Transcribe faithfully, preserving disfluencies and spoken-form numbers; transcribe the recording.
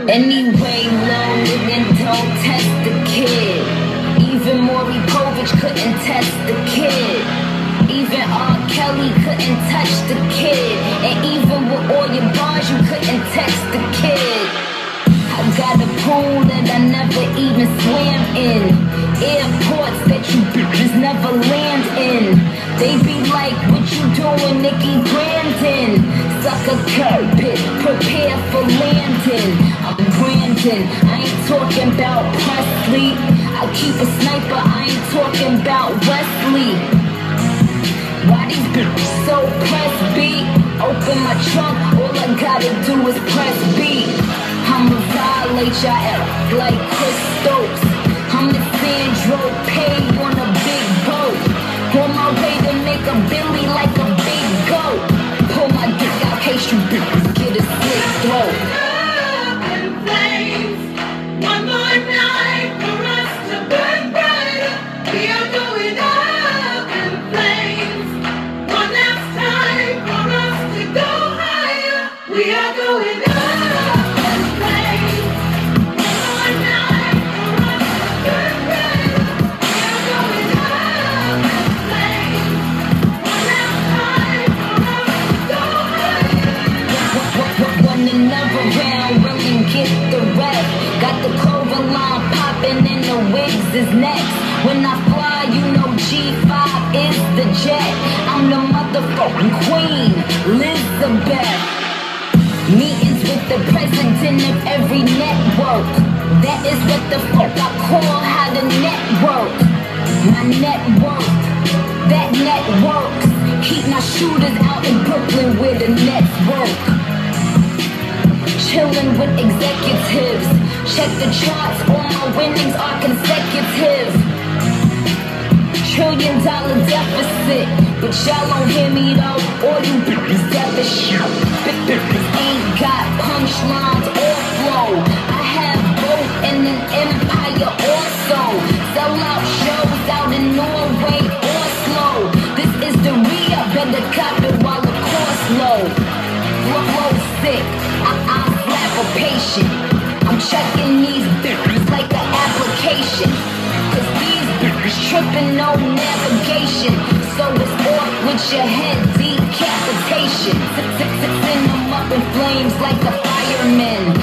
Anyway, loaded and don't test the kid. Even Maury Povich couldn't test the kid. Even R. Kelly couldn't touch the kid. And even with all your bars, you couldn't text the kid. I got a pool that I never even swam in. Airports that you bitches never land in. They be like, what you doing, Nicki Brandon? Suck a carpet, prepare for landing. I'm Brandon, I ain't talking about Presley. I'll keep a sniper, I ain't talking about Wesley. Why these bitches so press B? Open my trunk, all I gotta do is press B. I'ma violate your ass like Chris Stokes. I'm the Sandro Pay on a big boat. On my way to make a Billy like a big goat. Pull my dick out case you bitches get a slit throat. Up in flames, one more night for us to burn brighter. We are going up in flames. One last time for us to go higher. We are going up. Another round, really get the rep. Got the clover line popping and the wigs is next. When I fly, you know G five is the jet. I'm the motherfucking queen, Elizabeth. Meetings with the president of every network. That is what the fuck I call how to network. My network, that networks. Keep my shooters out in Brooklyn where the nets work. Chillin' with executives. Check the charts, all my winnings are consecutive. Trillion dollar deficit, but y'all don't hear me though. All you bitches deficit. Bitches ain't got punchlines or flow. I have both and an empire also. Sell out shows out in Norway, Oslo. This is the re-up, better cop it while the cost low. Flow sick, I I'm patient. I'm checking these bitches like an application. Cause these bitches tripping no navigation. So it's off with your head, decapitation. Send them up in flames like a fireman.